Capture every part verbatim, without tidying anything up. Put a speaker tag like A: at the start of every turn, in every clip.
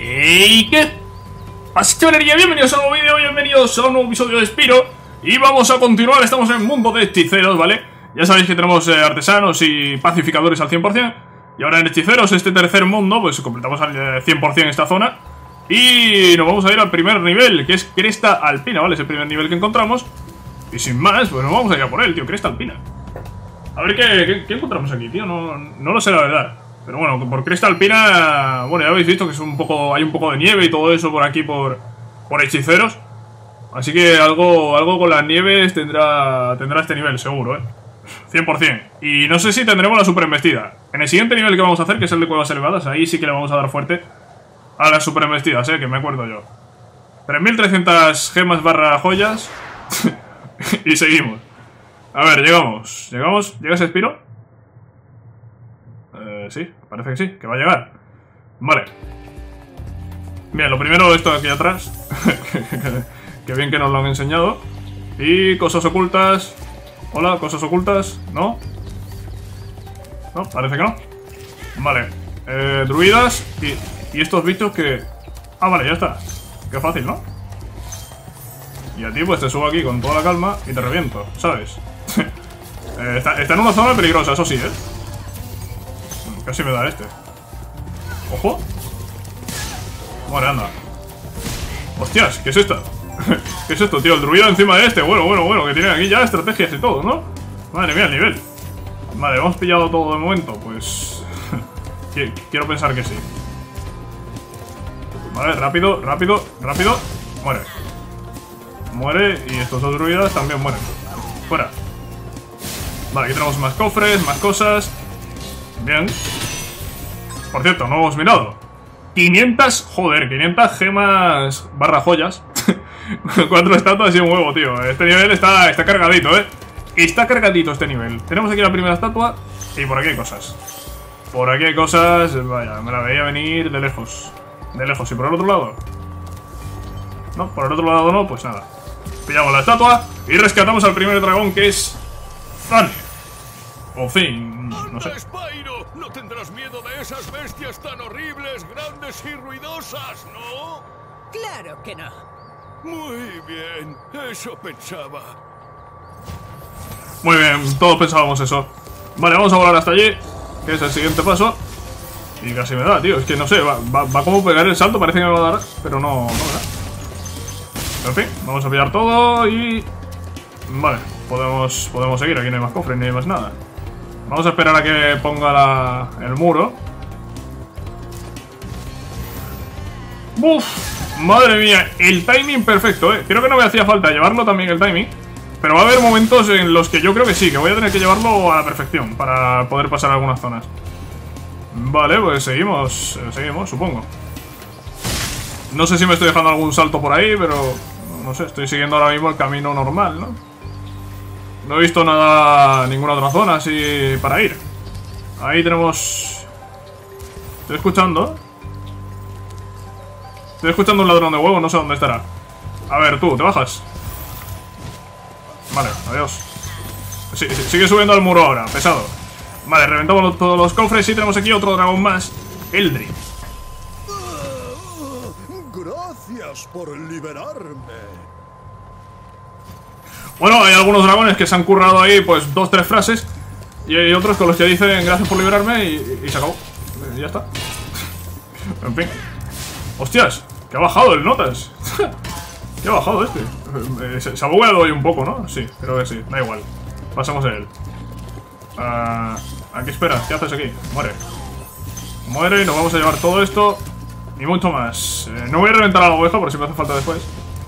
A: ¿Y qué pasa, chavalería? Bienvenidos a un nuevo vídeo, bienvenidos a un nuevo episodio de Spyro. Y vamos a continuar, estamos en el mundo de hechiceros, ¿vale? Ya sabéis que tenemos eh, artesanos y pacificadores al cien por cien. Y ahora en hechiceros, este tercer mundo, pues completamos al cien por cien esta zona. Y nos vamos a ir al primer nivel, que es Cresta Alpina, ¿vale? Es el primer nivel que encontramos. Y sin más, pues nos vamos a ir a por él, tío, Cresta Alpina. A ver, ¿qué, qué, qué encontramos aquí, tío? No, no lo sé, la verdad. Pero bueno, por Cresta Alpina, bueno, ya habéis visto que es un poco, hay un poco de nieve y todo eso por aquí, por, por hechiceros. Así que algo, algo con las nieves tendrá, tendrá este nivel, seguro, ¿eh? cien por cien. Y no sé si tendremos la super embestida. En el siguiente nivel que vamos a hacer, que es el de cuevas elevadas, ahí sí que le vamos a dar fuerte a las super embestidas, ¿eh? Que me acuerdo yo. tres mil trescientas gemas barra joyas. Y seguimos. A ver, llegamos. ¿Llegamos? ¿Llega ese Spyro? Eh, sí, parece que sí, que va a llegar. Vale. Bien, lo primero, esto de aquí atrás. Que bien que nos lo han enseñado. Y cosas ocultas. Hola, cosas ocultas. ¿No? No, parece que no. Vale. Eh, druidas. Y, y estos bichos que... Ah, vale, ya está. Qué fácil, ¿no? Y a ti pues te subo aquí con toda la calma y te reviento, ¿sabes? eh, está, está en una zona peligrosa, eso sí, ¿eh? Casi me da este. ¡Ojo! Vale, anda. ¡Hostias! ¿Qué es esto? ¿Qué es esto, tío? El druida encima de este. Bueno, bueno, bueno, que tiene aquí ya estrategias y todo, ¿no? Madre mía, el nivel. Vale, hemos pillado todo de momento. Pues... quiero pensar que sí. Vale, rápido, rápido, rápido. Muere. Muere y estos dos druidas también mueren. Fuera. Vale, aquí tenemos más cofres, más cosas. Bien. Por cierto, no hemos mirado. quinientas, joder, quinientas gemas barra joyas. Cuatro estatuas y un huevo, tío. Este nivel está, está cargadito, ¿eh? Está cargadito este nivel. Tenemos aquí la primera estatua y por aquí hay cosas. Por aquí hay cosas, vaya, me la veía venir de lejos. De lejos. ¿Y por el otro lado? No, por el otro lado no, pues nada. Pillamos la estatua y rescatamos al primer dragón, que es... Zane. O fin, no sé.
B: Spyro, no tendrás miedo de esas bestias tan horribles, grandes y ruidosas, ¿no?
C: Claro que no.
B: Muy bien, eso pensaba.
A: Muy bien, todos pensábamos eso. Vale, vamos a volar hasta allí, que es el siguiente paso. Y casi me da, tío, es que no sé, va, va, va como pegar el salto, parece que me va a dar, pero no, no me da. En fin, vamos a pillar todo y... Vale, podemos, podemos seguir, aquí no hay más cofres ni hay más nada. Vamos a esperar a que ponga la, el muro. ¡Uf! Madre mía, el timing perfecto, eh. Creo que no me hacía falta llevarlo también el timing. Pero va a haber momentos en los que yo creo que sí, que voy a tener que llevarlo a la perfección para poder pasar algunas zonas. Vale, pues seguimos, seguimos, supongo. No sé si me estoy dejando algún salto por ahí, pero... No sé, estoy siguiendo ahora mismo el camino normal, ¿no? No he visto nada, ninguna otra zona así para ir. Ahí tenemos... Estoy escuchando. Estoy escuchando un ladrón de huevos, no sé dónde estará. A ver, tú, ¿te bajas? Vale, adiós. Sí, sí, sigue subiendo al muro ahora, pesado. Vale, reventamos todos los cofres y tenemos aquí otro dragón más. Eldritch.
B: Gracias por liberarme.
A: Bueno, hay algunos dragones que se han currado ahí, pues, dos, tres frases. Y hay otros con los que dicen gracias por liberarme y, y se acabó. Y ya está. En fin. Hostias, que ha bajado el notas. Que ha bajado este. Se, se ha bugueado hoy un poco, ¿no? Sí, creo que sí, da igual. Pasamos de él. Uh, aquí espera, ¿qué haces aquí? Muere. Muere y nos vamos a llevar todo esto. Y mucho más. Eh, no voy a reventar a la oveja por si me hace falta después.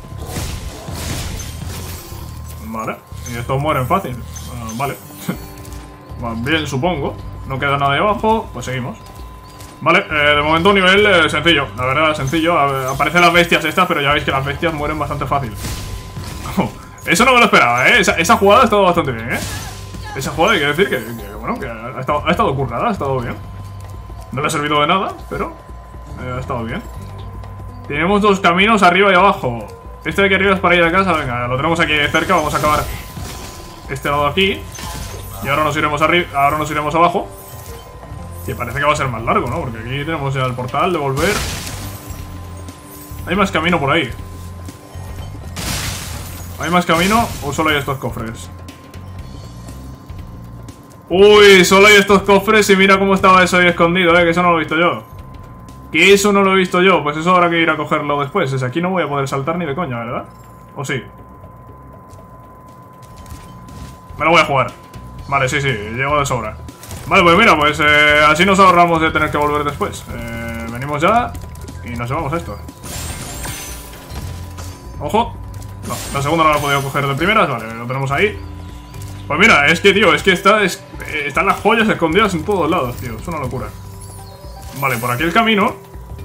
A: Vale. Y estos mueren fácil. Uh, vale. Bien, supongo. No queda nada ahí abajo. Pues seguimos. Vale, eh, de momento un nivel eh, sencillo. La verdad, sencillo. A, aparecen las bestias estas, pero ya veis que las bestias mueren bastante fácil. Oh, eso no me lo esperaba, ¿eh? Esa, esa jugada ha estado bastante bien, ¿eh? Esa jugada hay que decir que, que bueno, que ha estado, ha estado currada, ha estado bien. No le ha servido de nada, pero... Eh, ha estado bien. Tenemos dos caminos arriba y abajo. Este de aquí arriba es para ir a casa. Venga, lo tenemos aquí cerca. Vamos a acabar este lado aquí. Y ahora nos iremos arriba. Ahora nos iremos abajo. Que parece que va a ser más largo, ¿no? Porque aquí tenemos ya el portal de volver. Hay más camino por ahí. ¿Hay más camino o solo hay estos cofres? Uy, solo hay estos cofres y mira cómo estaba eso ahí escondido, eh, que eso no lo he visto yo. Que eso no lo he visto yo, pues eso habrá que ir a cogerlo después. Desde aquí no voy a poder saltar ni de coña, ¿verdad? ¿O sí? Me lo voy a jugar. Vale, sí, sí, llego de sobra. Vale, pues mira, pues eh, así nos ahorramos de tener que volver después. eh, Venimos ya y nos llevamos esto. ¡Ojo! No, la segunda no la he podido coger de primeras. Vale, lo tenemos ahí. Pues mira, es que, tío, es que está, es, eh, están las joyas escondidas en todos lados, tío. Es una locura. Vale, por aquí el camino.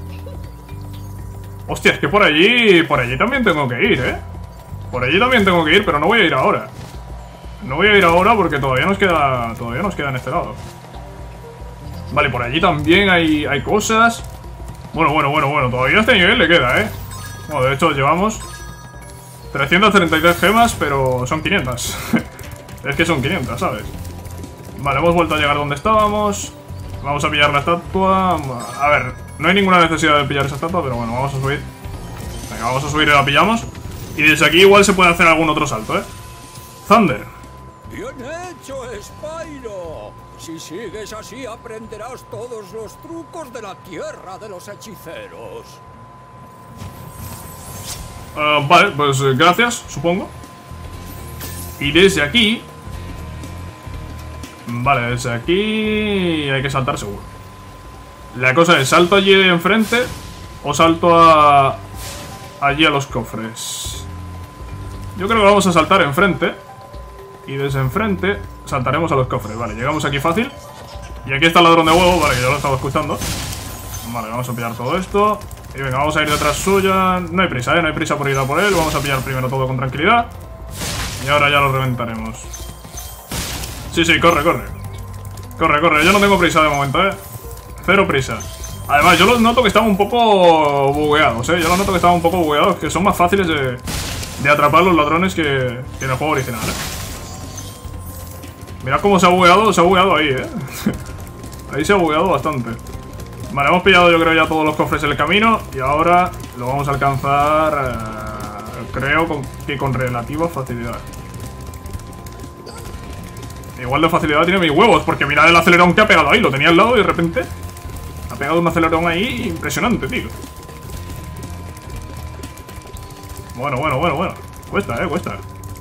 A: Hostia, es que por allí, por allí también tengo que ir, ¿eh? Por allí también tengo que ir, pero no voy a ir ahora. No voy a ir ahora porque todavía nos queda, todavía nos queda en este lado. Vale, por allí también hay, hay cosas. Bueno, bueno, bueno, bueno, todavía este nivel le queda, ¿eh? Bueno, de hecho llevamos trescientas treinta y tres gemas, pero son quinientas. Es que son quinientas, ¿sabes? Vale, hemos vuelto a llegar donde estábamos. Vamos a pillar la estatua. A ver, no hay ninguna necesidad de pillar esa estatua, pero bueno, vamos a subir. Venga, vamos a subir y la pillamos. Y desde aquí igual se puede hacer algún otro salto, ¿eh? Thunder.
C: ¡Bien hecho, Spyro! Si sigues así aprenderás todos los trucos de la tierra de los hechiceros.
A: Uh, vale, pues eh, gracias, supongo. Y desde aquí... Vale, desde aquí hay que saltar seguro. La cosa es, ¿salto allí de enfrente o salto a... allí a los cofres? Yo creo que vamos a saltar enfrente. Y desde enfrente saltaremos a los cofres. Vale, llegamos aquí fácil. Y aquí está el ladrón de huevo, vale, que ya lo estaba escuchando. Vale, vamos a pillar todo esto. Y venga, vamos a ir detrás suya. No hay prisa, ¿eh? No hay prisa por ir a por él. Vamos a pillar primero todo con tranquilidad. Y ahora ya lo reventaremos. Sí, sí, corre, corre. Corre, corre. Yo no tengo prisa de momento, ¿eh? Cero prisa. Además, yo los noto que están un poco bugueados, ¿eh? Yo los noto que están un poco bugueados, que son más fáciles de, de atrapar los ladrones que, que en el juego original, ¿eh? Mirad cómo se ha bugueado, se ha bugueado ahí, ¿eh? Ahí se ha bugueado bastante. Vale, hemos pillado yo creo ya todos los cofres en el camino. Y ahora lo vamos a alcanzar, eh, creo con, que con relativa facilidad. Igual de facilidad tiene mis huevos, porque mirad el acelerón que ha pegado ahí. Lo tenía al lado y de repente ha pegado un acelerón ahí impresionante, tío. Bueno, bueno, bueno, bueno. Cuesta, eh, cuesta.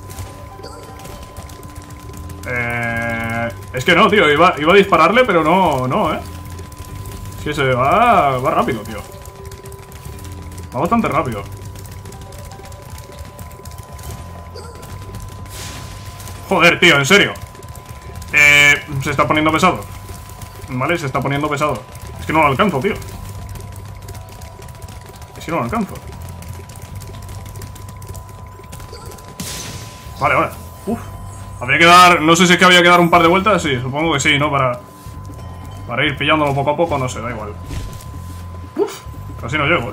A: Eh, es que no, tío, iba, iba a dispararle, pero no, no, eh. Es que se va, va rápido, tío. Va bastante rápido. Joder, tío, en serio. Eh, se está poniendo pesado. Vale, se está poniendo pesado. Es que no lo alcanzo, tío. Es que no lo alcanzo. Vale, ahora. Uf. Habría que dar... No sé si es que había que dar un par de vueltas. Sí, supongo que sí, ¿no? Para... Para ir pillándolo poco a poco, no sé, da igual. Uf. Casi no llego, eh.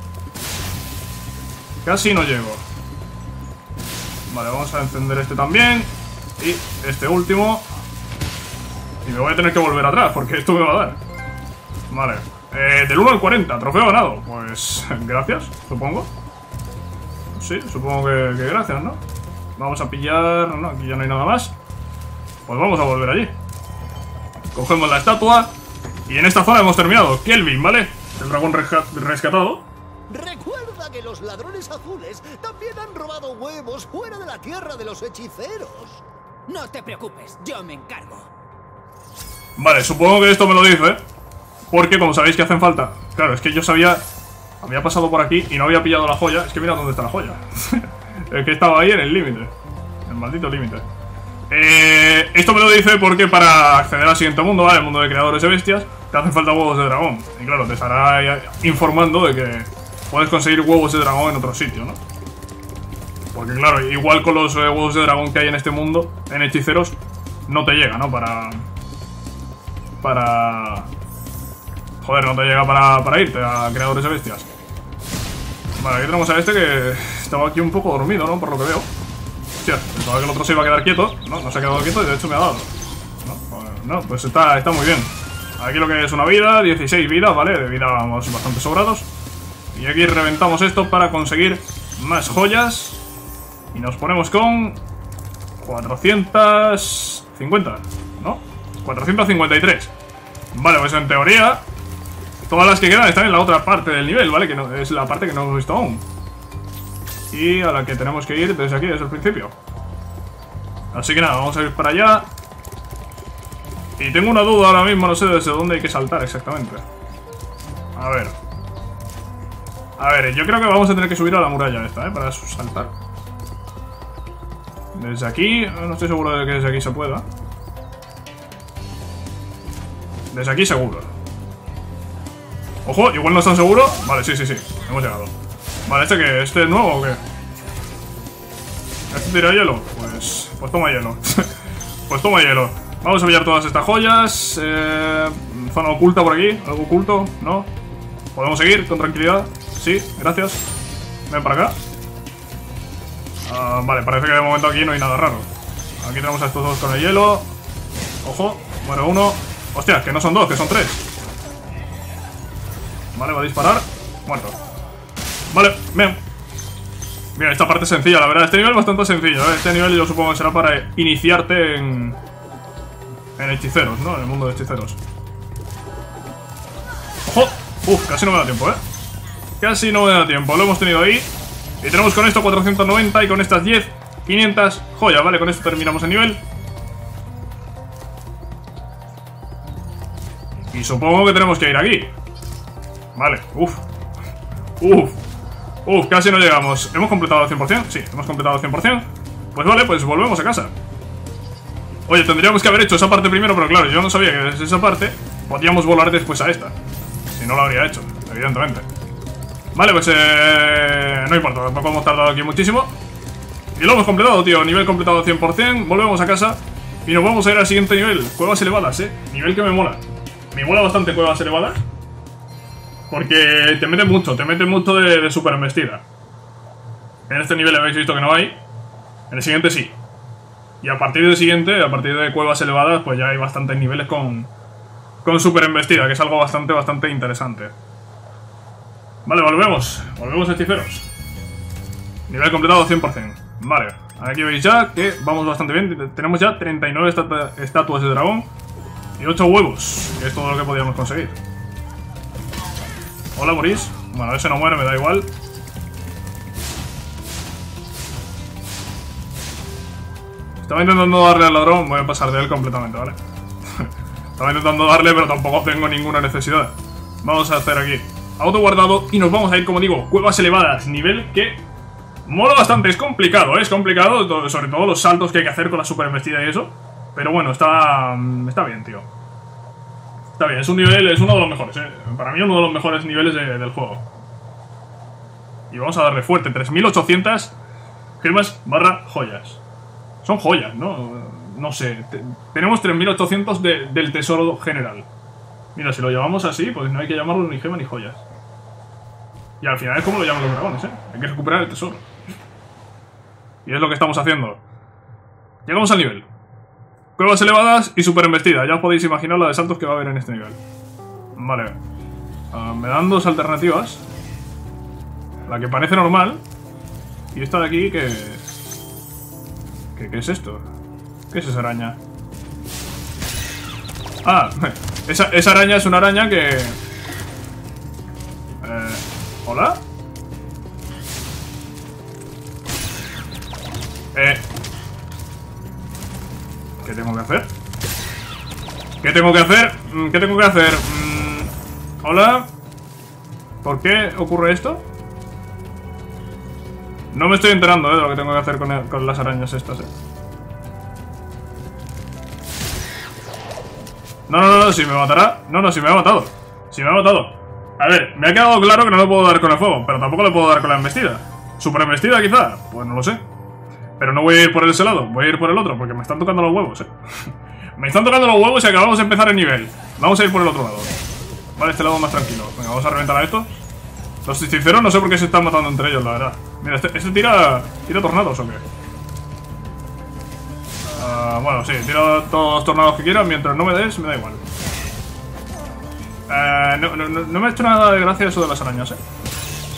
A: Casi no llego. Vale, vamos a encender este también. Y este último. Y me voy a tener que volver atrás, porque esto me va a dar. Vale. Eh, del uno al cuarenta, trofeo ganado. Pues gracias, supongo. Sí, supongo que, que gracias, ¿no? Vamos a pillar... No, aquí ya no hay nada más. Pues vamos a volver allí. Cogemos la estatua. Y en esta zona hemos terminado. Kelvin, ¿vale? El dragón rescatado.
D: Recuerda que los ladrones azules también han robado huevos fuera de la tierra de los hechiceros.
E: No te preocupes, yo me encargo.
A: Vale, supongo que esto me lo dice, ¿eh? Porque como sabéis que hacen falta... Claro, es que yo sabía... Había pasado por aquí y no había pillado la joya. Es que mira dónde está la joya. Es que estaba ahí en el límite. El maldito límite. Eh, esto me lo dice porque para acceder al siguiente mundo, ¿vale? El mundo de creadores de bestias, te hacen falta huevos de dragón. Y claro, te estará informando de que puedes conseguir huevos de dragón en otro sitio, ¿no? Porque claro, igual con los eh, huevos de dragón que hay en este mundo, en hechiceros, no te llega, ¿no? Para... Para... Joder, no te llega para, para irte a creadores de bestias. Vale, aquí tenemos a este que estaba aquí un poco dormido, ¿no? Por lo que veo. Hostia, pensaba que el otro se iba a quedar quieto. No, no se ha quedado quieto y de hecho me ha dado. No, pues, no, pues está, está muy bien. Aquí lo que es una vida, dieciséis vidas, ¿vale? De vida vamos bastante sobrados. Y aquí reventamos esto para conseguir más joyas. Y nos ponemos con cuatrocientos cincuenta, ¿no? cuatrocientos cincuenta y tres. Vale, pues en teoría todas las que quedan están en la otra parte del nivel, ¿vale? Que no, es la parte que no hemos visto aún. Y a la que tenemos que ir desde aquí, desde el principio. Así que nada, vamos a ir para allá. Y tengo una duda ahora mismo, no sé desde dónde hay que saltar exactamente. A ver. A ver, yo creo que vamos a tener que subir a la muralla esta, ¿eh? Para saltar. Desde aquí, no estoy seguro de que desde aquí se pueda. Desde aquí seguro. Ojo, igual no es tan seguro. Vale, sí, sí, sí, hemos llegado. Vale, ¿este qué? ¿Este es nuevo o qué? ¿Este tira hielo? Pues, pues toma hielo. Pues toma hielo. Vamos a pillar todas estas joyas. eh, Zona oculta por aquí. ¿Algo oculto? ¿No? ¿Podemos seguir con tranquilidad? Sí, gracias. Ven para acá. uh, Vale, parece que de momento aquí no hay nada raro. Aquí tenemos a estos dos con el hielo. Ojo, muere uno. Hostia, que no son dos, que son tres. Vale, va a disparar. Muerto. Vale, bien. Mira, esta parte es sencilla, la verdad. Este nivel es bastante sencillo, ¿eh? Este nivel yo supongo que será para iniciarte en... En hechiceros, ¿no? En el mundo de hechiceros. ¡Ojo! Uf, casi no me da tiempo, ¿eh? Casi no me da tiempo. Lo hemos tenido ahí. Y tenemos con esto cuatrocientos noventa y con estas diez, quinientas joyas, ¿vale? Con esto terminamos el nivel. Y supongo que tenemos que ir aquí. Vale, uf. Uf. Uf, casi no llegamos. ¿Hemos completado al cien por cien? Sí, hemos completado al cien por cien. Pues vale, pues volvemos a casa. Oye, tendríamos que haber hecho esa parte primero, pero claro, yo no sabía que desde esa parte podíamos volar después a esta. Si no lo habría hecho, evidentemente. Vale, pues eh, no importa, tampoco hemos tardado aquí muchísimo. Y lo hemos completado, tío, nivel completado al cien por cien. Volvemos a casa y nos vamos a ir al siguiente nivel. Cuevas elevadas, eh, nivel que me mola. Me mola bastante cuevas elevadas, porque te mete mucho, te mete mucho de, de super embestida. En este nivel habéis visto que no hay. En el siguiente sí. Y a partir del siguiente, a partir de cuevas elevadas, pues ya hay bastantes niveles con, con super embestida, que es algo bastante, bastante interesante. Vale, volvemos. Volvemos a hechiceros. Nivel completado cien por cien. Vale, aquí veis ya que vamos bastante bien. Tenemos ya treinta y nueve estatu estatuas de dragón y ocho huevos, que es todo lo que podíamos conseguir. Hola, morís. Bueno, ese no muere, me da igual. Estaba intentando darle al ladrón, voy a pasar de él completamente, ¿vale? Estaba intentando darle, pero tampoco tengo ninguna necesidad. Vamos a hacer aquí auto guardado y nos vamos a ir, como digo, cuevas elevadas. Nivel que mola bastante, es complicado, ¿eh? Es complicado, sobre todo los saltos que hay que hacer con la super embestida y eso. Pero bueno, está, está bien, tío. Está bien, es un nivel, es uno de los mejores, ¿eh? Para mí uno de los mejores niveles de, del juego. Y vamos a darle fuerte, tres mil ochocientas gemas barra joyas. Son joyas, ¿no? No sé, te, tenemos tres mil ochocientos de, del tesoro general. Mira, si lo llamamos así, pues no hay que llamarlo ni gema ni joyas. Y al final es como lo llaman los dragones, ¿eh? Hay que recuperar el tesoro. Y es lo que estamos haciendo. Llegamos al nivel. Cuevas elevadas y super embestida. Ya os podéis imaginar la de saltos que va a haber en este nivel. Vale. Uh, me dan dos alternativas. La que parece normal. Y esta de aquí que... ¿Qué, qué es esto? ¿Qué es esa araña? Ah, esa, esa araña es una araña que... Eh, ¿Hola? Eh... ¿Qué tengo que hacer? ¿Qué tengo que hacer? ¿Qué tengo que hacer? ¿Hola? ¿Por qué ocurre esto? No me estoy enterando, eh, de lo que tengo que hacer con, el, con las arañas estas, eh. No, no, no, si me matará. No, no, si me ha matado. Si me ha matado. A ver, me ha quedado claro que no le puedo dar con el fuego, pero tampoco le puedo dar con la embestida. ¿Super embestida quizá? Pues no lo sé. Pero no voy a ir por ese lado, voy a ir por el otro, porque me están tocando los huevos, eh. Me están tocando los huevos y acabamos de empezar el nivel. Vamos a ir por el otro lado. Vale, este lado más tranquilo. Venga, vamos a reventar a esto. Los hechiceros no sé por qué se están matando entre ellos, la verdad. Mira, este, este tira... ¿Tira tornados o qué? Uh, bueno, sí, tira todos los tornados que quieras. Mientras no me des, me da igual. uh, no, no, no me ha hecho nada de gracia eso de las arañas, eh.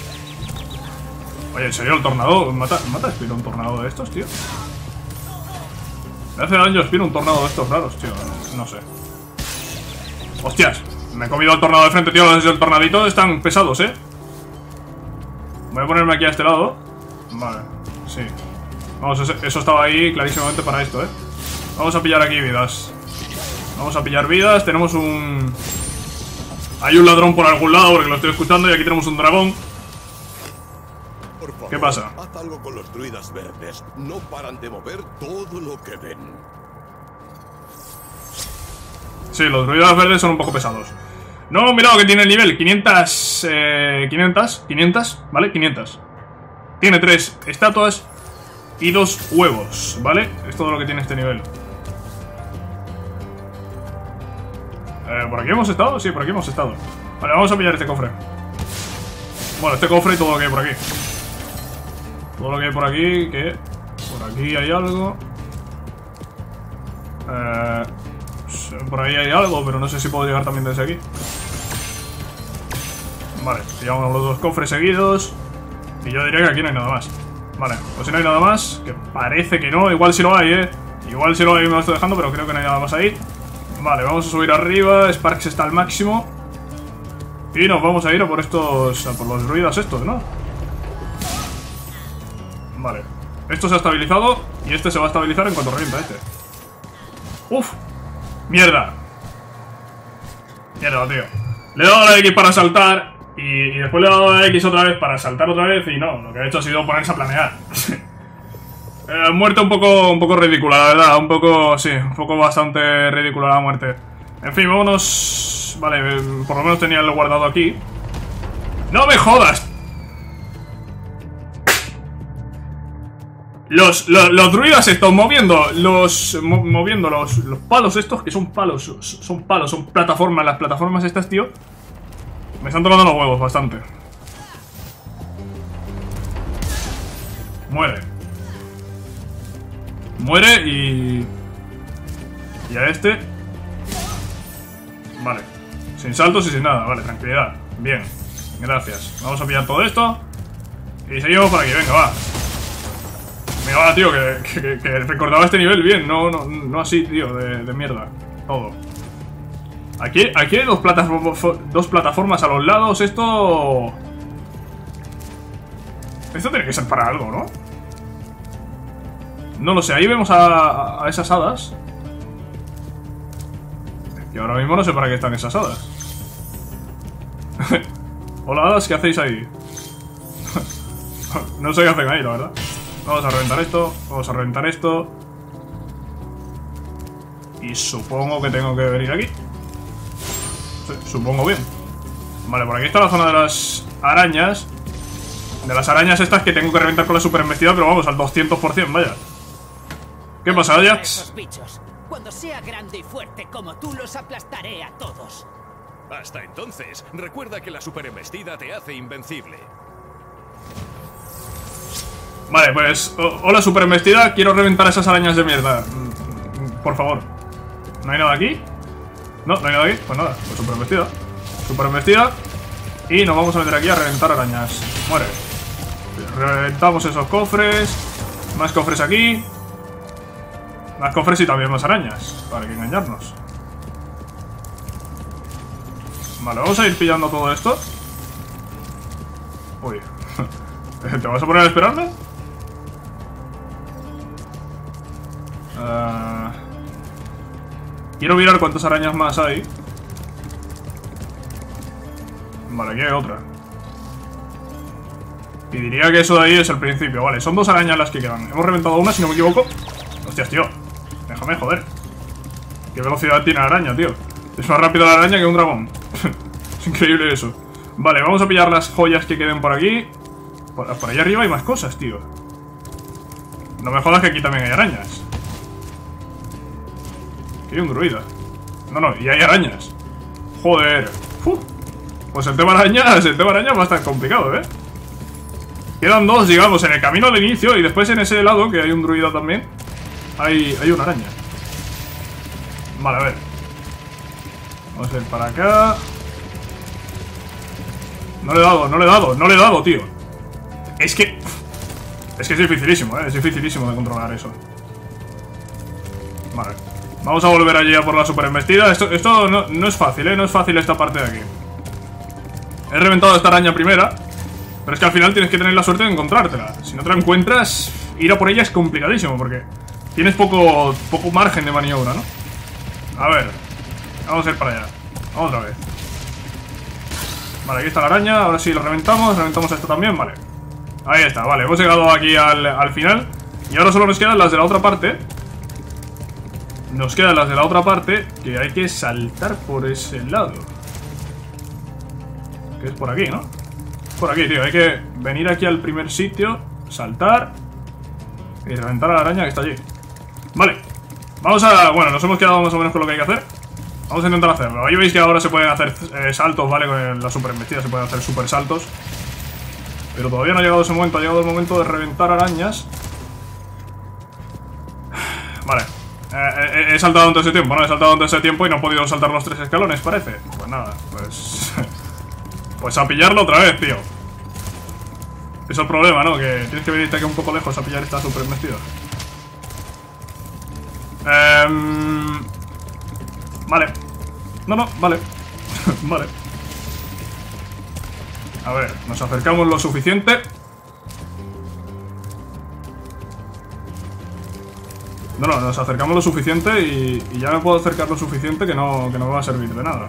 A: Oye, ¿en serio el tornado? ¿Mata, mata Spiro un tornado de estos, tío? Me hace daño Spiro un tornado de estos raros, tío. No sé. ¡Hostias! Me he comido el tornado de frente, tío. Los del tornadito están pesados, ¿eh? Voy a ponerme aquí a este lado. Vale, sí. Vamos, eso estaba ahí clarísimamente para esto, ¿eh? Vamos a pillar aquí vidas. Vamos a pillar vidas. Tenemos un... Hay un ladrón por algún lado porque lo estoy escuchando. Y aquí tenemos un dragón.
B: Por favor,
A: ¿Qué pasa?
B: haz algo con los druidas verdes. No paran de mover todo lo que ven.
A: Sí, los druidas verdes son un poco pesados. No, mirad que tiene el nivel quinientas, eh, quinientas, quinientas, ¿vale? quinientas. Tiene tres estatuas y dos huevos, ¿vale? Es todo lo que tiene este nivel. eh, ¿Por aquí hemos estado? Sí, por aquí hemos estado. Vale, vamos a pillar este cofre. Bueno, este cofre y todo lo que hay por aquí. Todo lo que hay por aquí, que... Por aquí hay algo. Eh... Por ahí hay algo, pero no sé si puedo llegar también desde aquí. Vale, pillamos los dos cofres seguidos. Y yo diría que aquí no hay nada más. Vale, pues si no hay nada más, que parece que no, igual si lo hay, eh Igual si lo hay me lo estoy dejando, pero creo que no hay nada más ahí. Vale, vamos a subir arriba. Sparks está al máximo. Y nos vamos a ir a por estos, a por los druidas estos, ¿no? Vale, esto se ha estabilizado. Y este se va a estabilizar en cuanto revienta este. Uf. Mierda. Mierda, tío. Le he dado a la X para saltar y, y después le he dado a la X otra vez para saltar otra vez. Y no, lo que ha hecho ha sido ponerse a planear. eh, Muerte un poco, un poco ridícula, la verdad. Un poco, sí, un poco bastante ridícula la muerte. En fin, vámonos. Vale, por lo menos tenía el guardado aquí. ¡No me jodas! Los, los, los druidas estos moviendo los mo, moviendo los, los palos estos, que son palos, son palos, son plataformas, las plataformas estas, tío. Me están tocando los huevos bastante. Muere. Muere y... Y a este... Vale. Sin saltos y sin nada, vale, tranquilidad. Bien, gracias. Vamos a pillar todo esto y seguimos por aquí, venga, va. Venga, va, tío, que, que, que recordaba este nivel bien. No, no, no así, tío, de, de mierda. Todo. Aquí, aquí hay dos, plataform dos plataformas a los lados. Esto... Esto tiene que ser para algo, ¿no? No lo sé, ahí vemos a, a esas hadas. Y ahora mismo no sé para qué están esas hadas. Hola, hadas, ¿qué hacéis ahí? No sé qué hacen ahí, la verdad. Vamos a reventar esto, vamos a reventar esto. Y supongo que tengo que venir aquí. Sí, supongo bien. Vale, por aquí está la zona de las arañas. De las arañas estas que tengo que reventar con la super embestida, pero vamos, al doscientos por cien, vaya. ¿Qué pasa, Ajax?
E: Esos bichos. Cuando sea grande y fuerte como tú, los aplastaré a todos.
B: Hasta entonces, recuerda que la superembestida te hace invencible.
A: Vale, pues... Hola, super embestida. Quiero reventar esas arañas de mierda. Por favor. ¿No hay nada aquí? No, no hay nada aquí. Pues nada, pues super embestida. Super embestida. Y nos vamos a meter aquí a reventar arañas. Muere. Reventamos esos cofres. Más cofres aquí. Más cofres y también más arañas. Para que engañarnos. Vale, vamos a ir pillando todo esto. Uy. ¿Te vas a poner a esperarme? Uh, quiero mirar cuántas arañas más hay. Vale, aquí hay otra. Y diría que eso de ahí es el principio. Vale, son dos arañas las que quedan. Hemos reventado una, si no me equivoco. Hostias, tío. Déjame joder. ¿Qué velocidad tiene la araña, tío? Es más rápida la araña que un dragón. Es increíble eso. Vale, vamos a pillar las joyas que queden por aquí. Por, por ahí arriba hay más cosas, tío. No me jodas que aquí también hay arañas. Aquí hay un druida. No, no, y hay arañas. Joder. Uf. Pues el tema arañas, el tema arañas va a estar complicado, ¿eh? Quedan dos, digamos, en el camino al inicio. Y después en ese lado, que hay un druida también, Hay, hay una araña. Vale, a ver. Vamos a ir para acá. No le he dado, no le he dado, no le he dado, tío. Es que... Es que es dificilísimo, ¿eh? Es dificilísimo de controlar eso. Vale. Vamos a volver allí a por la super embestida. Esto, esto no, no es fácil, ¿eh? No es fácil esta parte de aquí. He reventado esta araña primera, pero es que al final tienes que tener la suerte de encontrártela. Si no te la encuentras, ir a por ella es complicadísimo, porque tienes poco, poco margen de maniobra, ¿no? A ver, vamos a ir para allá. Vamos otra vez. Vale, aquí está la araña. Ahora sí la reventamos, reventamos esto también, vale. Ahí está, vale, hemos llegado aquí al, al final. Y ahora solo nos quedan las de la otra parte. Nos quedan las de la otra parte, que hay que saltar por ese lado. Que es por aquí, ¿no? Por aquí, tío, hay que venir aquí al primer sitio, saltar y reventar a la araña que está allí. Vale, vamos a... Bueno, nos hemos quedado más o menos con lo que hay que hacer. Vamos a intentar hacerlo. Ahí veis que ahora se pueden hacer eh, saltos, ¿vale? Con la super embestida se pueden hacer super saltos. Pero todavía no ha llegado ese momento. Ha llegado el momento de reventar arañas. Vale. Eh, eh, he saltado antes de tiempo, ¿no? He saltado antes de tiempo y no he podido saltar los tres escalones, parece. Pues nada, pues... Pues a pillarlo otra vez, tío. Eso es el problema, ¿no? Que tienes que venirte aquí un poco lejos a pillar esta super embestida. Eh... Vale. No, no, vale. Vale. A ver, nos acercamos lo suficiente. No, no, nos acercamos lo suficiente y, y ya me puedo acercar lo suficiente que no, que no me va a servir de nada.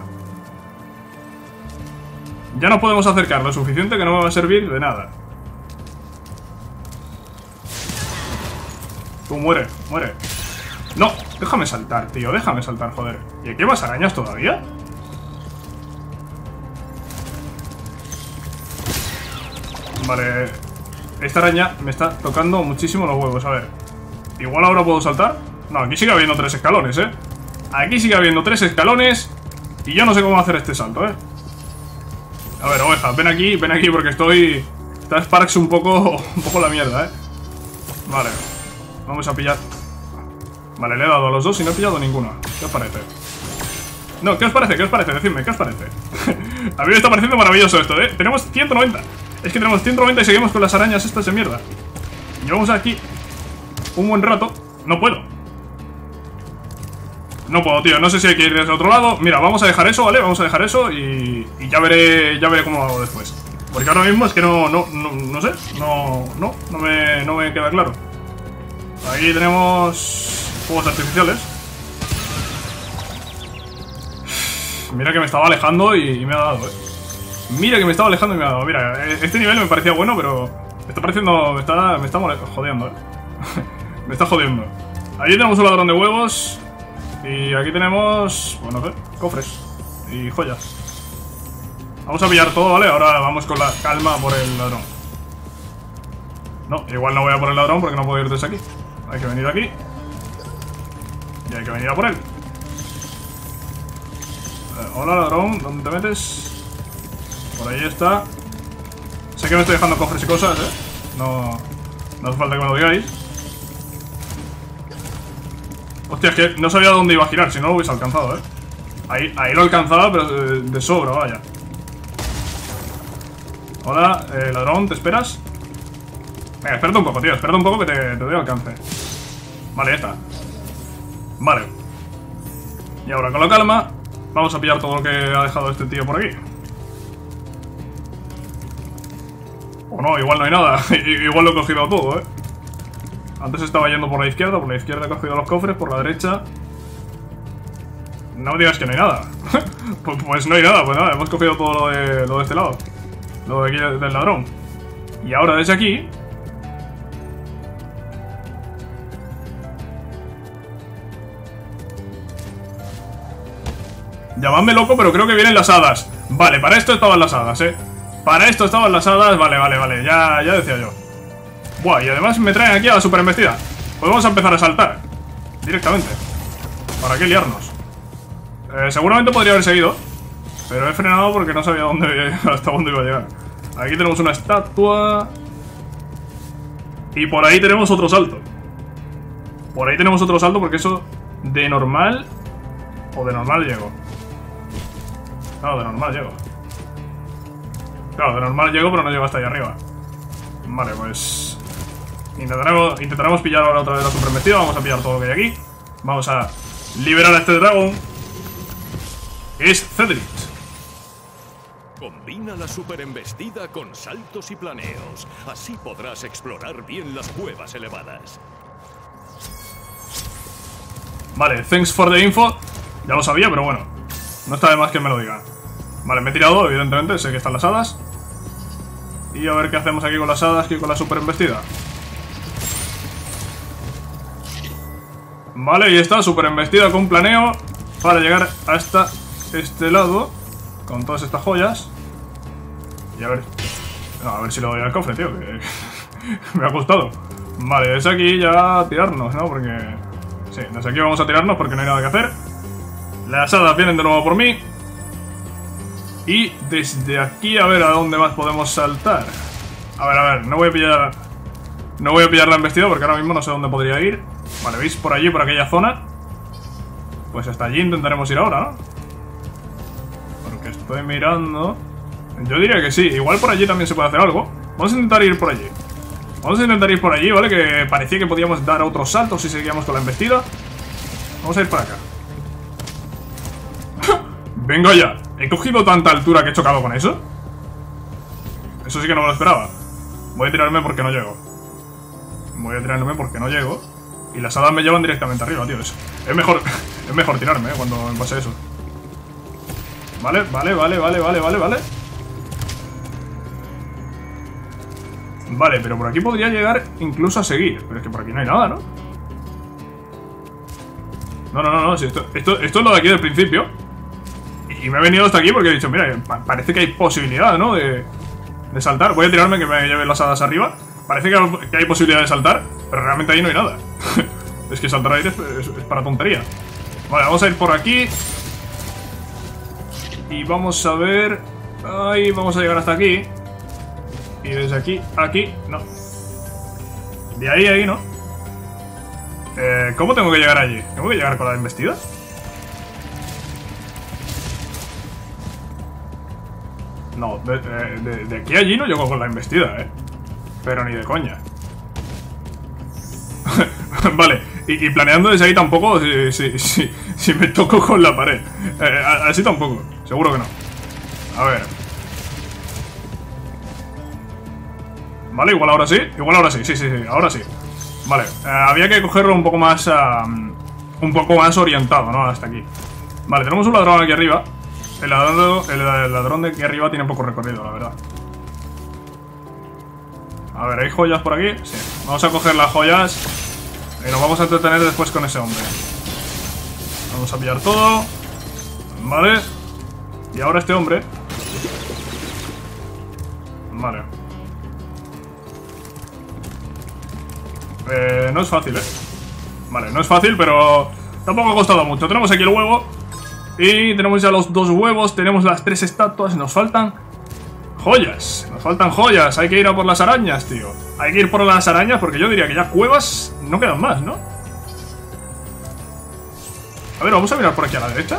A: Ya no podemos acercar lo suficiente que no me va a servir de nada. Tú muere, muere. No, déjame saltar, tío, déjame saltar, joder. ¿Y aquí hay más arañas todavía? Vale. Esta araña me está tocando muchísimo los huevos, a ver. Igual ahora puedo saltar. No, aquí sigue habiendo tres escalones, eh. Aquí sigue habiendo tres escalones. Y yo no sé cómo hacer este salto, eh. A ver, oveja, ven aquí, ven aquí porque estoy... Está Sparks un poco... Un poco la mierda, eh. Vale. Vamos a pillar... Vale, le he dado a los dos y no he pillado ninguno. ¿Qué os parece? No, ¿qué os parece? ¿Qué os parece? Decidme, ¿qué os parece? A mí me está pareciendo maravilloso esto, eh. Tenemos ciento noventa. Es que tenemos ciento noventa y seguimos con las arañas estas de mierda. Llevamos aquí un buen rato. No puedo. No puedo, tío. No sé si hay que ir desde otro lado. Mira, vamos a dejar eso, ¿vale? Vamos a dejar eso y, y ya veré ya veré cómo lo hago después. Porque ahora mismo es que no, no, no, no sé. No, no, no me, no me queda claro. Aquí tenemos fuegos artificiales. Mira que me estaba alejando y, y me ha dado, eh. Mira que me estaba alejando y me ha dado. Mira, este nivel me parecía bueno, pero me está pareciendo... Me está, me está jodiendo, eh. Me está jodiendo. Allí tenemos un ladrón de huevos. Y aquí tenemos... Bueno, no sé, cofres y joyas. Vamos a pillar todo, ¿vale? Ahora vamos con la calma por el ladrón. No, igual no voy a por el ladrón porque no puedo ir desde aquí. Hay que venir aquí. Y hay que venir a por él. eh, Hola, ladrón, ¿dónde te metes? Por ahí está. Sé que me estoy dejando cofres y cosas, ¿eh? No, no hace falta que me lo digáis. Hostia, es que no sabía dónde iba a girar, si no lo hubiese alcanzado, ¿eh? Ahí, ahí lo alcanzaba, pero de, de sobra, vaya. Hola, eh, ladrón, ¿te esperas? Venga, espérate un poco, tío, espérate un poco que te, te doy alcance. Vale, ya está. Vale. Y ahora con la calma vamos a pillar todo lo que ha dejado este tío por aquí. O no, igual no hay nada. Igual lo he cogido todo, ¿eh? Antes estaba yendo por la izquierda. Por la izquierda he cogido los cofres. Por la derecha... No me digas que no hay nada. pues, pues no hay nada, pues nada. Hemos cogido todo lo de, lo de este lado. Lo de aquí del ladrón. Y ahora desde aquí... Llamadme loco, pero creo que vienen las hadas. Vale, para esto estaban las hadas, eh. Para esto estaban las hadas. Vale, vale, vale, ya, ya decía yo. Buah, y además me traen aquí a la super embestida. Pues vamos a empezar a saltar directamente. ¿Para qué liarnos? eh, Seguramente podría haber seguido, pero he frenado porque no sabía dónde, hasta dónde iba a llegar. Aquí tenemos una estatua. Y por ahí tenemos otro salto. Por ahí tenemos otro salto porque eso de normal... O de normal llego. Claro, de normal llego. Claro, de normal llego, pero no llego hasta ahí arriba. Vale, pues... Intentaremos, intentaremos pillar ahora otra vez la super embestida. Vamos a pillar todo lo que hay aquí. Vamos a liberar a este dragón. Es Cedric.
B: Combina la superembestida con saltos y planeos. Así podrás explorar bien las cuevas elevadas.
A: Vale, thanks for the info. Ya lo sabía, pero bueno, no está de más que me lo diga. Vale, me he tirado, evidentemente, sé que están las hadas. Y a ver qué hacemos aquí con las hadas y con la super embestida. Vale, y está, super embestida con planeo para llegar hasta este lado con todas estas joyas. Y a ver... No, a ver si lo doy al cofre, tío, que me ha costado. Vale, desde aquí ya tirarnos, ¿no? Porque... Sí, desde aquí vamos a tirarnos porque no hay nada que hacer. Las hadas vienen de nuevo por mí. Y desde aquí a ver a dónde más podemos saltar. A ver, a ver, no voy a pillar... No voy a pillar la embestida porque ahora mismo no sé dónde podría ir. Vale, ¿veis? Por allí, por aquella zona. Pues hasta allí intentaremos ir ahora, ¿no? Porque estoy mirando... Yo diría que sí, igual por allí también se puede hacer algo. Vamos a intentar ir por allí. Vamos a intentar ir por allí, ¿vale? Que parecía que podíamos dar otros saltos si seguíamos con la embestida. Vamos a ir para acá. Venga ya. He cogido tanta altura que he chocado con eso. Eso sí que no me lo esperaba. Voy a tirarme porque no llego. Voy a tirarme porque no llego. Y las hadas me llevan directamente arriba, tío. Es, es mejor es mejor tirarme, ¿eh? Cuando me pase eso. Vale, vale, vale, vale, vale, vale, vale. Vale, pero por aquí podría llegar incluso a seguir. Pero es que por aquí no hay nada, ¿no? No, no, no, no. Si esto, esto, esto es lo de aquí del principio. Y me he venido hasta aquí porque he dicho, mira, parece que hay posibilidad, ¿no? De, de saltar. Voy a tirarme que me lleven las hadas arriba. Parece que, que hay posibilidad de saltar, pero realmente ahí no hay nada. Es que saltar ahí es, es, es para tontería. Vale, vamos a ir por aquí. Y vamos a ver... Ahí vamos a llegar hasta aquí. Y desde aquí, aquí, no. De ahí, ahí, ¿no? Eh, ¿Cómo tengo que llegar allí? ¿Tengo que llegar con la embestida? No, de, de, de aquí a allí no llego con la embestida, ¿eh? Pero ni de coña. Vale, y, y planeando desde ahí tampoco, si, si, si, si me toco con la pared. Eh, así tampoco, seguro que no. A ver. Vale, igual ahora sí, igual ahora sí, sí, sí, sí, ahora sí. Vale, eh, había que cogerlo un poco más... Um, un poco más orientado, ¿no? Hasta aquí. Vale, tenemos un ladrón aquí arriba. El ladrón, el, el ladrón de aquí arriba tiene poco recorrido, la verdad. A ver, ¿hay joyas por aquí? Sí. Vamos a coger las joyas y nos vamos a entretener después con ese hombre. Vamos a pillar todo. Vale. Y ahora este hombre. Vale. Eh, no es fácil, eh. Vale, no es fácil, pero tampoco ha costado mucho. Tenemos aquí el huevo. Y tenemos ya los dos huevos. Tenemos las tres estatuas. Nos faltan joyas. Nos faltan joyas. Hay que ir a por las arañas, tío. Hay que ir por las arañas porque yo diría que ya cuevas no quedan más, ¿no? A ver, vamos a mirar por aquí a la derecha.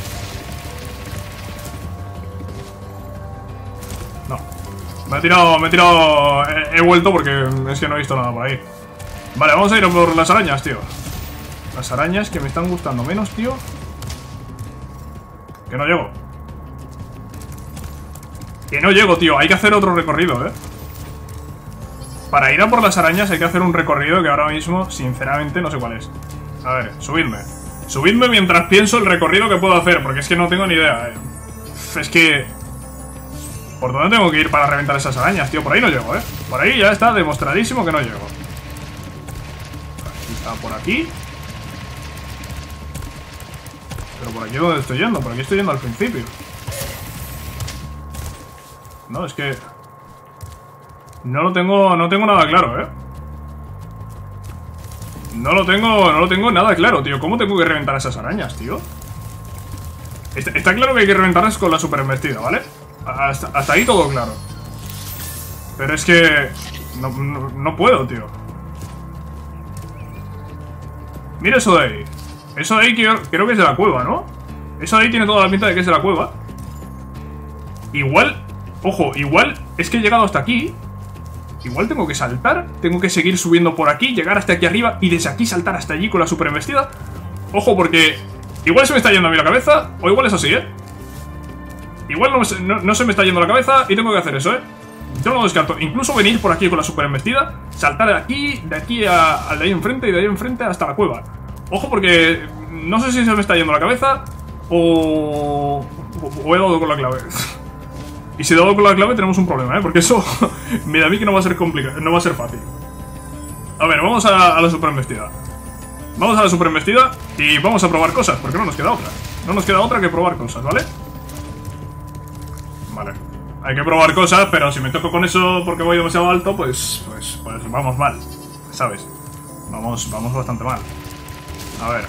A: No. Me he tirado, me he tirado... He, he vuelto porque es que no he visto nada por ahí. Vale, vamos a ir a por las arañas, tío. Las arañas que me están gustando menos, tío. Que no llego. Que no llego, tío. Hay que hacer otro recorrido, ¿eh? Para ir a por las arañas hay que hacer un recorrido que ahora mismo, sinceramente, no sé cuál es. A ver, subidme. Subidme mientras pienso el recorrido que puedo hacer, porque es que no tengo ni idea, ¿eh? Es que... ¿Por dónde tengo que ir para reventar esas arañas, tío? Por ahí no llego, ¿eh? Por ahí ya está demostradísimo que no llego. Aquí está, por aquí. Pero por aquí donde estoy yendo, por aquí estoy yendo al principio. No, es que... No lo tengo, no tengo nada claro, ¿eh? No lo tengo, no lo tengo nada claro, tío. ¿Cómo tengo que reventar esas arañas, tío? Está, está claro que hay que reventarlas con la super embestida, ¿vale? Hasta, hasta ahí todo claro. Pero es que... No, no, no puedo, tío. Mira eso de ahí. Eso de ahí creo, creo que es de la cueva, ¿no? Eso de ahí tiene toda la pinta de que es de la cueva. Igual... Ojo, igual es que he llegado hasta aquí Igual tengo que saltar. Tengo que seguir subiendo por aquí, llegar hasta aquí arriba y desde aquí saltar hasta allí con la super embestida. Ojo, porque igual se me está yendo a mí la cabeza. O igual es así, ¿eh? Igual no, no, no se me está yendo la cabeza y tengo que hacer eso, ¿eh? Yo no lo descarto. Incluso venir por aquí con la super embestida, saltar de aquí, de aquí a, al de ahí enfrente y de ahí enfrente hasta la cueva. Ojo, porque no sé si se me está yendo la cabeza o, o he dado con la clave. Y si he dado con la clave tenemos un problema, ¿eh? Porque eso me da a mí que no va a ser complicado, no va a ser fácil. A ver, vamos a, a la super embestida. Vamos a la super embestida y vamos a probar cosas, porque no nos queda otra. No nos queda otra que probar cosas, ¿vale? Vale. Hay que probar cosas, pero si me toco con eso porque voy demasiado alto, pues, pues, pues vamos mal, ¿sabes? Vamos, vamos bastante mal. A ver.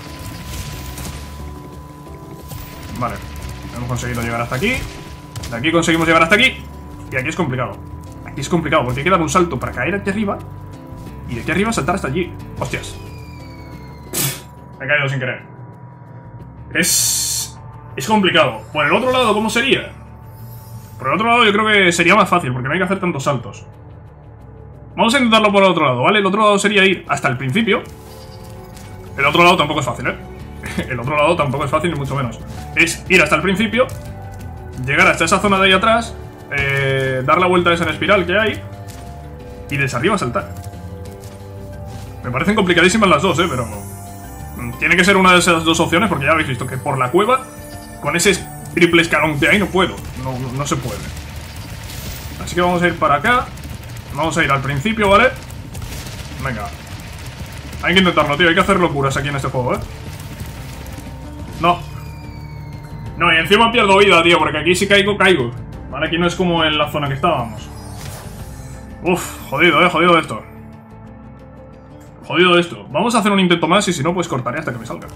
A: Vale. Hemos conseguido llegar hasta aquí. De aquí conseguimos llegar hasta aquí. Y aquí es complicado. Aquí es complicado porque hay que dar un salto para caer aquí arriba. Y de aquí arriba saltar hasta allí. Hostias. Me he caído sin querer. Es... Es complicado. Por el otro lado, ¿cómo sería? Por el otro lado yo creo que sería más fácil, porque no hay que hacer tantos saltos. Vamos a intentarlo por el otro lado, ¿vale? El otro lado sería ir hasta el principio. El otro lado tampoco es fácil, ¿eh? El otro lado tampoco es fácil, ni mucho menos. Es ir hasta el principio, llegar hasta esa zona de ahí atrás, eh, dar la vuelta a esa en espiral que hay y desde arriba saltar. Me parecen complicadísimas las dos, ¿eh? Pero tiene que ser una de esas dos opciones, porque ya habéis visto que por la cueva, con ese triple escalón de ahí no puedo, no, no, no se puede. Así que vamos a ir para acá. Vamos a ir al principio, ¿vale? Venga. Hay que intentarlo, tío, hay que hacer locuras aquí en este juego, ¿eh? No. No, y encima pierdo vida, tío, porque aquí si caigo, caigo. Vale, aquí no es como en la zona que estábamos. Uf, jodido, eh, jodido esto. Jodido esto. Vamos a hacer un intento más y si no, pues cortaré hasta que me salga.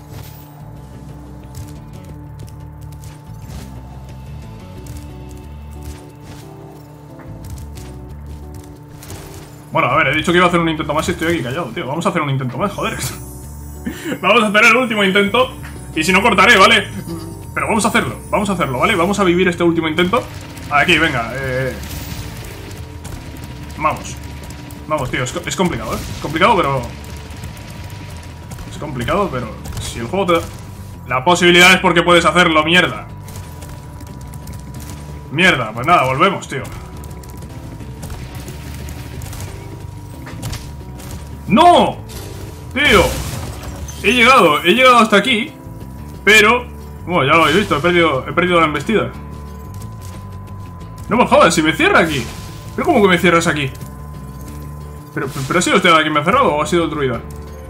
A: Bueno, a ver, he dicho que iba a hacer un intento más y estoy aquí callado, tío. Vamos a hacer un intento más, joder. Vamos a hacer el último intento. Y si no, cortaré, ¿vale? Pero vamos a hacerlo, vamos a hacerlo, ¿vale? Vamos a vivir este último intento. Aquí, venga, eh... Vamos. Vamos, tío, es, es complicado, ¿eh? Es complicado, pero... Es complicado, pero... Si el juego te da... La posibilidad es porque puedes hacerlo, mierda. Mierda, pues nada, volvemos, tío. ¡No! Tío, he llegado, he llegado hasta aquí. Pero, bueno, ya lo habéis visto, he perdido, he perdido la embestida. No me jodas, si me cierra aquí. ¿Pero cómo que me cierras aquí? ¿Pero, pero ha sido usted la que me ha cerrado o ha sido el druida?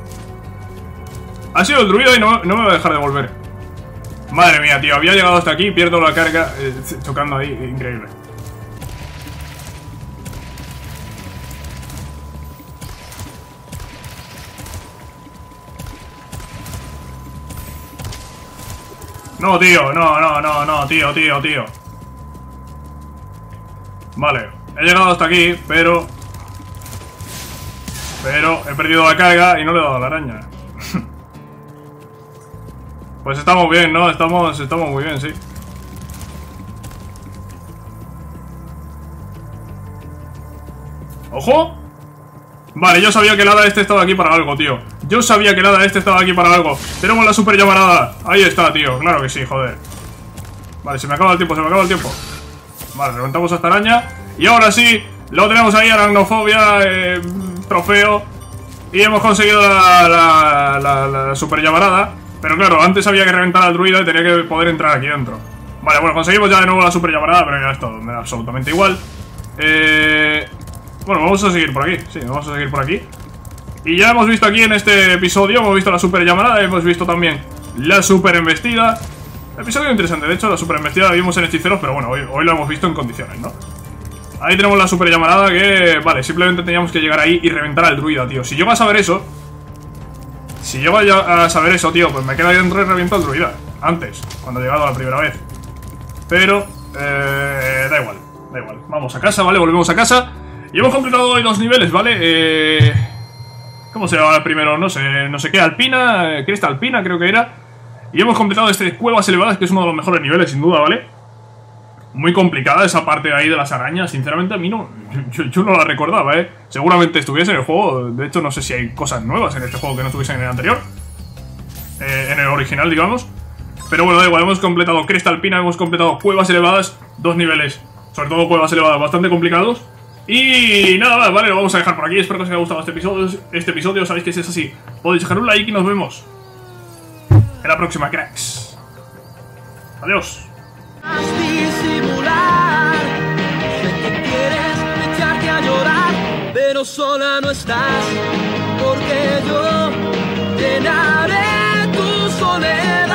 A: Ha sido el druida y no, no me va a dejar de volver. Madre mía, tío, había llegado hasta aquí, pierdo la carga, eh, chocando ahí, increíble. No, tío, no, no, no, no, tío, tío, tío. Vale, he llegado hasta aquí, pero... Pero he perdido la carga y no le he dado a la araña. Pues estamos bien, ¿no? Estamos, estamos muy bien, sí. ¡Ojo! Vale, yo sabía que el hada este estaba aquí para algo, tío. Yo sabía que el hada este estaba aquí para algo. Tenemos la super llamarada. Ahí está, tío. Claro que sí, joder. Vale, se me acaba el tiempo, se me acaba el tiempo. Vale, reventamos a esta araña. Y ahora sí, lo tenemos ahí, aracnofobia, eh, trofeo. Y hemos conseguido la, la, la, la super llamarada. Pero claro, antes había que reventar al druida y tenía que poder entrar aquí dentro. Vale, bueno, conseguimos ya de nuevo la super llamarada, pero ya esto me da absolutamente igual. Eh... Bueno, vamos a seguir por aquí. Sí, vamos a seguir por aquí. Y ya hemos visto aquí en este episodio, hemos visto la super llamarada, hemos visto también la super embestida. Episodio interesante, de hecho la super embestida la vimos en hechiceros, pero bueno, hoy, hoy lo hemos visto en condiciones, ¿no? Ahí tenemos la super llamarada que, vale, simplemente teníamos que llegar ahí y reventar al druida, tío. Si llego a saber eso, si llego a saber eso, tío, pues me quedo ahí dentro y reviento al druida. Antes, cuando he llegado la primera vez. Pero, eh, da igual, da igual. Vamos a casa, ¿vale? Volvemos a casa. Y hemos completado hoy dos niveles, ¿vale? Eh... ¿Cómo se llama el primero? No sé, no sé qué, Alpina, eh, Cresta Alpina creo que era. Y hemos completado este Cuevas Elevadas, que es uno de los mejores niveles, sin duda, ¿vale? muy complicada esa parte de ahí de las arañas. Sinceramente a mí no, yo, yo no la recordaba, ¿eh? Seguramente estuviese en el juego. De hecho no sé si hay cosas nuevas en este juego que no estuviesen en el anterior, eh, en el original, digamos. Pero bueno, da igual, hemos completado Crystal Pina, hemos completado cuevas elevadas. Dos niveles, sobre todo cuevas elevadas, bastante complicados. Y nada más, vale, lo vamos a dejar por aquí. Espero que os haya gustado este episodio. Este episodio, sabéis que si es así, podéis dejar un like y nos vemos en la próxima, cracks. Adiós.
F: Disimular, sé que quieres echarte a llorar, pero sola no estás, porque yo llenaré tu soledad.